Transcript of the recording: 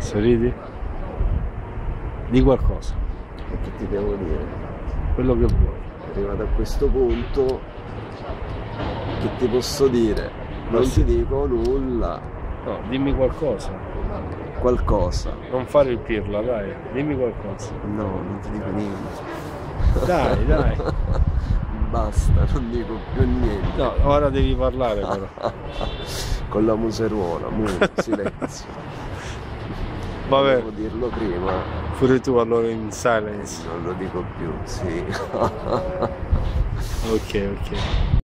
Sorridi? Di qualcosa. E che ti devo dire? Quello che vuoi. Arrivato a questo punto, che ti posso dire? Non sì. ti dico nulla. No, dimmi qualcosa. Qualcosa. Non fare il pirla, dai. Dimmi qualcosa. No, non ti dico niente. Dai, dai. Basta, non dico più niente. No, ora devi parlare però. Con la museruola, silenzio. Vabbè, Devo dirlo prima. pure tu allora in silence. Non lo dico più, sì. Ok, ok.